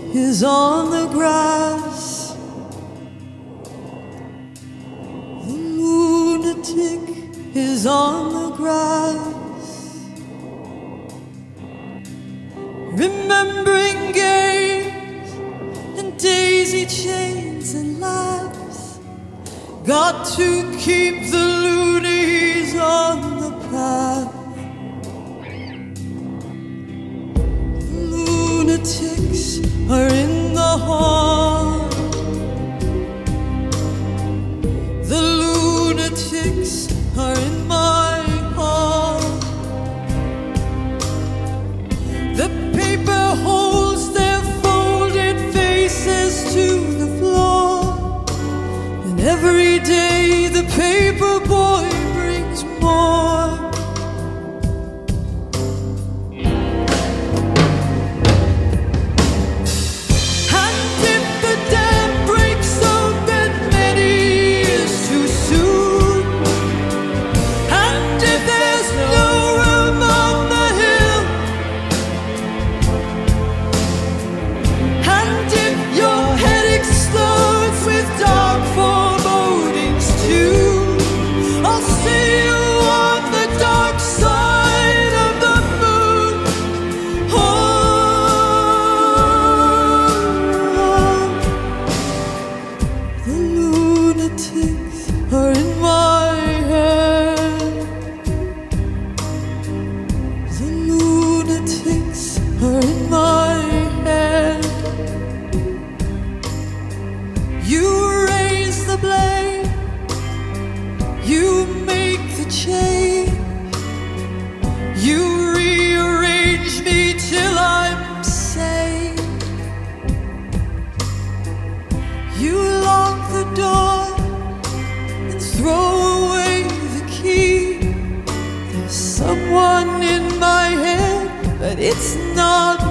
is on the grass. The lunatic is on the grass, remembering games and daisy chains and laughs. Got to keep the loonies on the path. Lunatics are in the hall. The lunatics are in my hall. The paper holds their folded faces to the floor, and every day the paper boy brings more. Are in my head. The lunatics are in my head. You raise the blame, you make the change, you rearrange me till I'm sane. You lock the door, throw away the key. There's someone in my head, but it's not